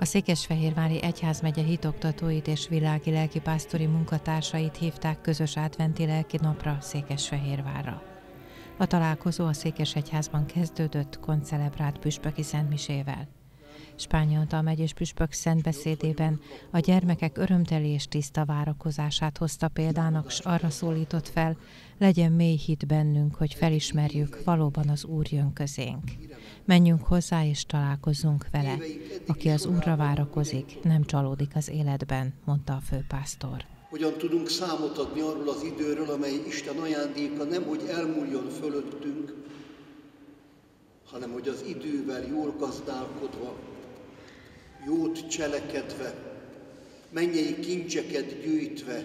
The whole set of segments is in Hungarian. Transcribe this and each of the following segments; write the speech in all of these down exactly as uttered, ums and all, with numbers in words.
A Székesfehérvári Egyházmegye hitoktatóit és világi lelkipásztori munkatársait hívták közös adventi lelki napra Székesfehérvárra. A találkozó a Székesegyházban kezdődött koncelebrált püspöki szentmisével. Spányi Antal megyés püspök szentbeszédében a gyermekek örömteli és tiszta várakozását hozta példának, s arra szólított fel, legyen mély hit bennünk, hogy felismerjük, valóban az Úr jön közénk. Menjünk hozzá és találkozzunk vele. Aki az Úrra várakozik, nem csalódik az életben, mondta a főpásztor. Hogyan tudunk számot adni arról az időről, amely Isten ajándéka nem, hogy elmúljon fölöttünk, hanem hogy az idővel jól gazdálkodva, jót cselekedve, mennyei kincseket gyűjtve,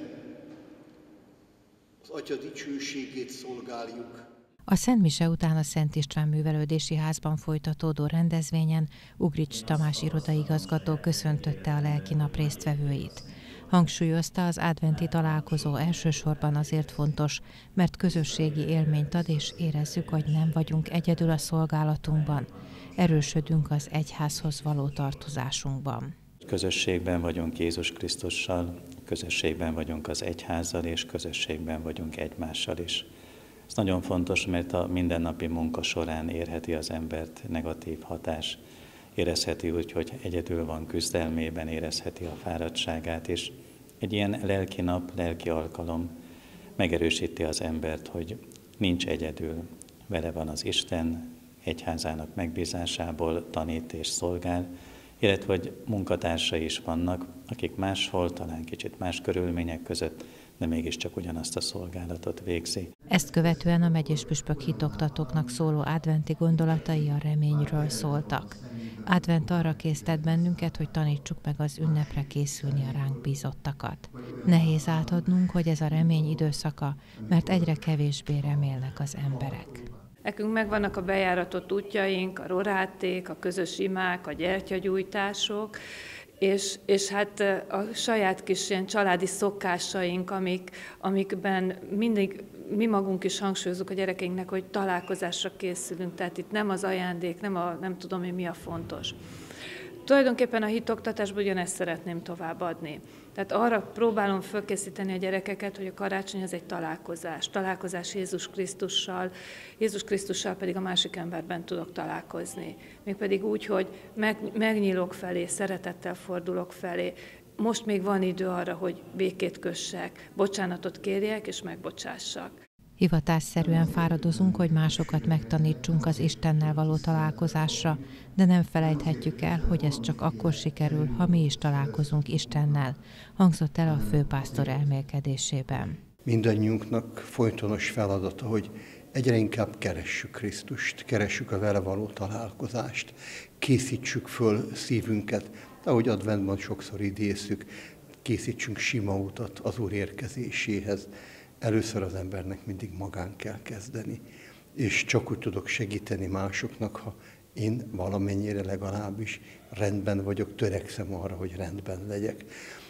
az Atya dicsőségét szolgáljuk. A Szentmise után a Szent István Művelődési Házban folytatódó rendezvényen Ugrics Tamás irodaigazgató köszöntötte a lelki nap résztvevőit. Hangsúlyozta, az adventi találkozó elsősorban azért fontos, mert közösségi élményt ad, és érezzük, hogy nem vagyunk egyedül a szolgálatunkban. Erősödünk az egyházhoz való tartozásunkban. Közösségben vagyunk Jézus Krisztussal, közösségben vagyunk az egyházzal, és közösségben vagyunk egymással is. Ez nagyon fontos, mert a mindennapi munka során érheti az embert negatív hatás. Érezheti úgy, hogy egyedül van küzdelmében, érezheti a fáradtságát, és egy ilyen lelki nap, lelki alkalom megerősíti az embert, hogy nincs egyedül. Vele van az Isten, egyházának megbízásából tanít és szolgál, illetve hogy munkatársai is vannak, akik máshol, talán kicsit más körülmények között, de mégiscsak ugyanazt a szolgálatot végzi. Ezt követően a megyés püspök hitoktatóknak szóló adventi gondolatai a reményről szóltak. Advent arra késztet bennünket, hogy tanítsuk meg az ünnepre készülni a ránk bízottakat. Nehéz átadnunk, hogy ez a remény időszaka, mert egyre kevésbé remélnek az emberek. Nekünk megvannak a bejáratott útjaink, a roráték, a közös imák, a gyertyagyújtások, és, és hát a saját kis ilyen családi szokásaink, amik, amikben mindig mi magunk is hangsúlyozunk a gyerekeinknek, hogy találkozásra készülünk, tehát itt nem az ajándék, nem, a, nem tudom én mi a fontos. Tulajdonképpen a hitoktatásban ugyanezt szeretném továbbadni. Tehát arra próbálom fölkészíteni a gyerekeket, hogy a karácsony az egy találkozás. Találkozás Jézus Krisztussal, Jézus Krisztussal pedig a másik emberben tudok találkozni. Mégpedig úgy, hogy meg, megnyílok felé, szeretettel fordulok felé. Most még van idő arra, hogy békét kössek, bocsánatot kérjek és megbocsássak. Hivatásszerűen fáradozunk, hogy másokat megtanítsunk az Istennel való találkozásra, de nem felejthetjük el, hogy ez csak akkor sikerül, ha mi is találkozunk Istennel, hangzott el a főpásztor elmélkedésében. Mindannyiunknak folytonos feladata, hogy egyre inkább keressük Krisztust, keressük a vele való találkozást, készítsük föl szívünket, ahogy adventban sokszor idézzük, készítsünk sima utat az Úr érkezéséhez. Először az embernek mindig magán kell kezdeni, és csak úgy tudok segíteni másoknak, ha én valamennyire legalábbis rendben vagyok, törekszem arra, hogy rendben legyek.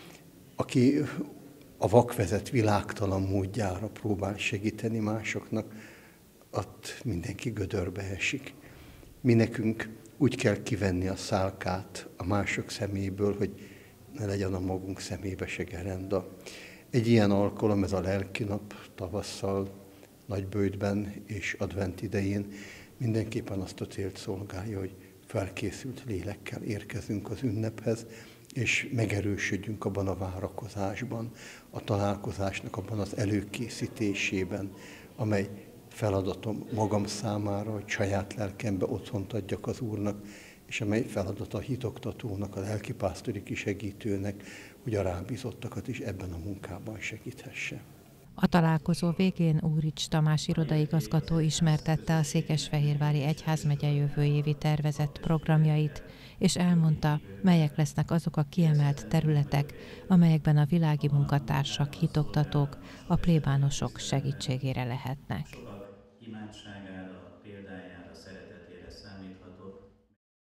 Aki a vakvezet világtalan módjára próbál segíteni másoknak, ott mindenki gödörbe esik. Mi nekünk úgy kell kivenni a szálkát a mások szeméből, hogy ne legyen a magunk szemébe se gerenda. Egy ilyen alkalom, ez a lelki nap tavasszal, Nagyböjtben és advent idején mindenképpen azt a célt szolgálja, hogy felkészült lélekkel érkezünk az ünnephez, és megerősödjünk abban a várakozásban, a találkozásnak abban az előkészítésében, amely feladatom magam számára, hogy saját lelkembe otthont adjak az Úrnak, és amely feladat a hitoktatónak, a lelkipásztori kisegítőnek, hogy a rábízottakat is ebben a munkában segíthesse. A találkozó végén Ugrics Tamás irodaigazgató ismertette a Székesfehérvári Egyházmegye jövő évi tervezett programjait, és elmondta, melyek lesznek azok a kiemelt területek, amelyekben a világi munkatársak, hitoktatók, a plébánosok segítségére lehetnek. Imádságára, példájára